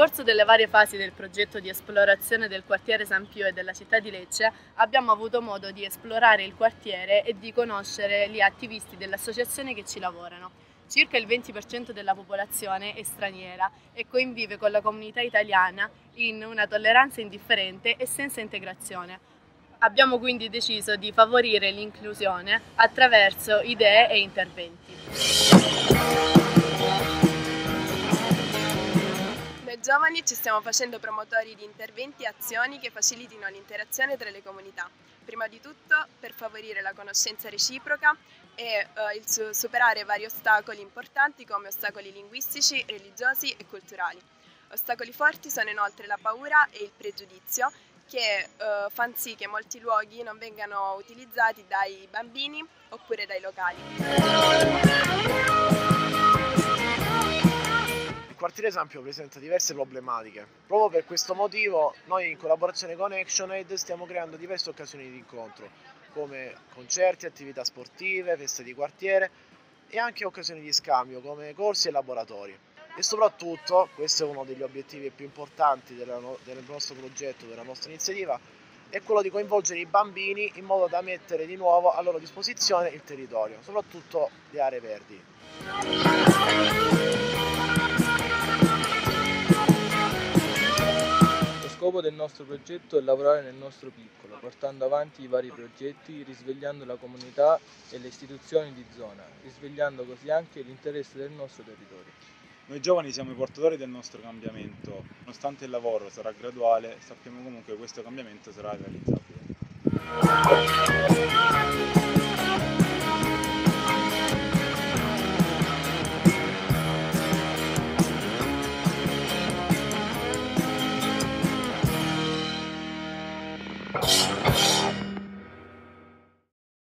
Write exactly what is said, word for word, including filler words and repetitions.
corso delle varie fasi del progetto di esplorazione del quartiere San Pio e della città di Lecce abbiamo avuto modo di esplorare il quartiere e di conoscere gli attivisti dell'associazione che ci lavorano. Circa il venti per cento della popolazione è straniera e convive con la comunità italiana in una tolleranza indifferente e senza integrazione. Abbiamo quindi deciso di favorire l'inclusione attraverso idee e interventi. Noi giovani ci stiamo facendo promotori di interventi e azioni che facilitino l'interazione tra le comunità, prima di tutto per favorire la conoscenza reciproca e eh, il su- superare vari ostacoli importanti come ostacoli linguistici, religiosi e culturali. Ostacoli forti sono inoltre la paura e il pregiudizio che eh, fanno sì che molti luoghi non vengano utilizzati dai bambini oppure dai locali. Il quartiere San Pio presenta diverse problematiche. Proprio per questo motivo noi in collaborazione con ActionAid stiamo creando diverse occasioni di incontro, come concerti, attività sportive, feste di quartiere e anche occasioni di scambio come corsi e laboratori. E soprattutto, questo è uno degli obiettivi più importanti della no- del nostro progetto, della nostra iniziativa, è quello di coinvolgere i bambini in modo da mettere di nuovo a loro disposizione il territorio, soprattutto le aree verdi. Lo scopo del nostro progetto è lavorare nel nostro piccolo, portando avanti i vari progetti, risvegliando la comunità e le istituzioni di zona, risvegliando così anche l'interesse del nostro territorio. Noi giovani siamo i portatori del nostro cambiamento, nonostante il lavoro sarà graduale, sappiamo comunque che questo cambiamento sarà realizzabile.